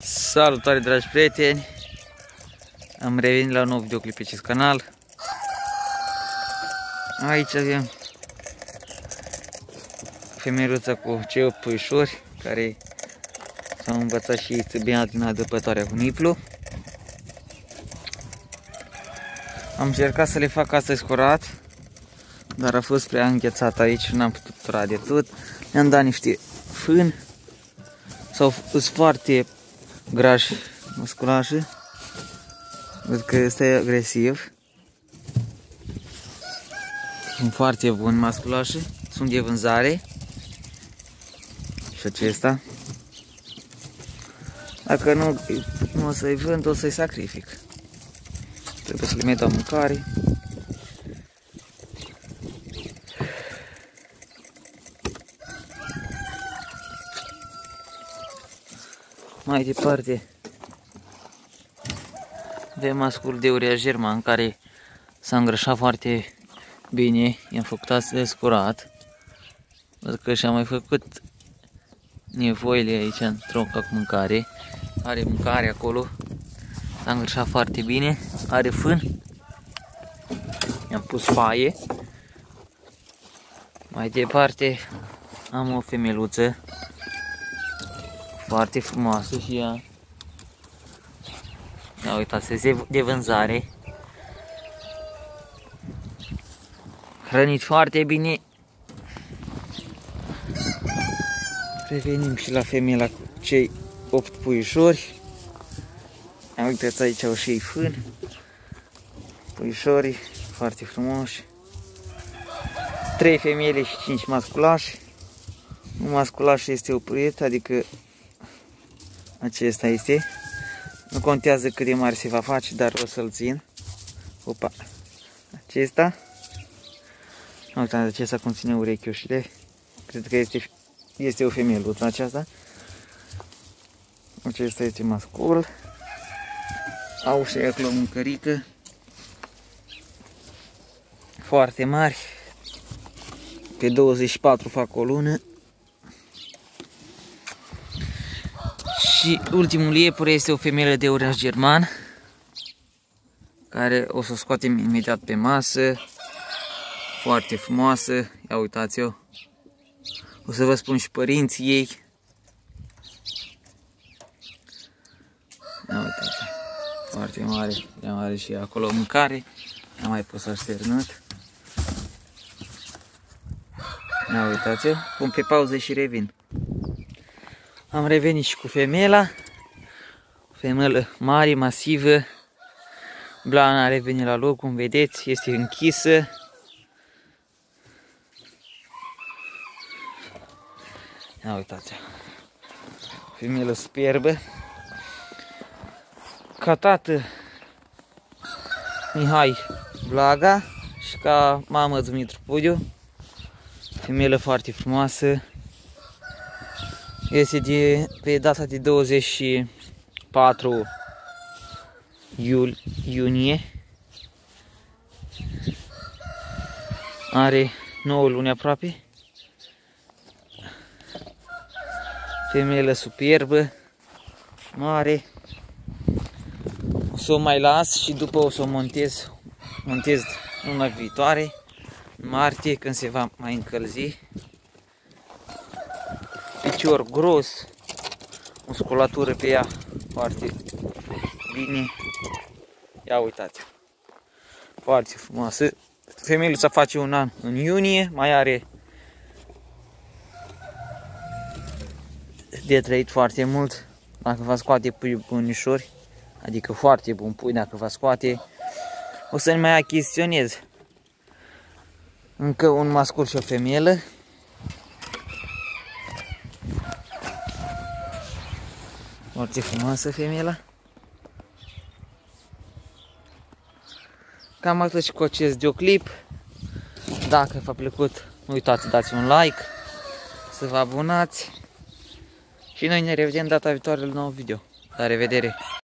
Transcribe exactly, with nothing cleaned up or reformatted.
Salutare, dragi prieteni! Am revenit la un nou videoclip pe acest canal. Aici avem femeluța cu cei opt puișori care s-au învățat și ei țăbina din adăpătoarea cu niplu. Am încercat să le fac astăzi curat, dar a fost prea înghețat aici și n-am putut tura de tot. Le-am dat niște fân, sau sunt foarte grași musculași. Văd că este agresiv. Sunt foarte buni musculași, sunt de vânzare. Și acesta. Dacă nu, nu o să-i vând, o să-i sacrific. Trebuie să le mai dau mâncare. Mai departe avem mascul de urea german care s-a îngrășat foarte bine. I-am făcut astăzi curat. Văd că și-a mai făcut nevoile aici în tronca cu mâncare. Are mâncare acolo. S-a îngrășat foarte bine. Are fân. I-am pus paie. Mai departe am o femeluță foarte frumoasă și ea. Ia uitați, este de vânzare. Hrănit foarte bine. Revenim și la femeia cu cei opt puișori. Ia uitați, aici au și ei fân. Puișorii foarte frumoși. Trei femele și cinci masculași. Un masculaș este oprit, adică acesta este. Nu contează cât de mare se va face, dar o să-l țin. Opa. Acesta. Uitați, acesta conține urechiușile. Cred că este, este o femeluță aceasta. Acesta este mascul. Au și acolo o mâncărică. Foarte mari. Pe douăzeci și patru fac o lună. Și ultimul iepure este o femeie de ureaș german, care o să o scoatem imediat pe masă. Foarte frumoasă, ia uitați-o. O să vă spun și părinții ei. Ia uitați, foarte mare, ea are și acolo mâncare. Am mai pus așternut. Ia uitați-o, pun pe pauză și revin. Am revenit și cu femela. Femelă mare, masivă. Blana a revenit la loc, cum vedeți, este închisă. Ia uitați-o. Femelă superbă. Ca tată Mihai Blaga și ca mamă Dumitru Pudiu. Femelă foarte frumoasă. Este de, pe data de douăzeci și patru iunie. Are nouă luni aproape. Femeie superbă, mare. O să o mai las și după o să o montez, montez luna viitoare, în martie, când se va mai încălzi. Picior gros, musculatură pe ea foarte bine. Ia uitați, foarte frumoasă. Femeluța face un an în iunie, mai are de trăit foarte mult. Dacă va scoate pui bunișori, adică foarte bun pui, dacă va scoate, o să ne mai achiziționez încă un mascul și o femelă. Foarte frumoasă femeia. Cam atât și cu acest videoclip. Dacă v-a plăcut, nu uitați să dați un like, să vă abonați și noi ne revedem data viitoare la un nou video. La revedere!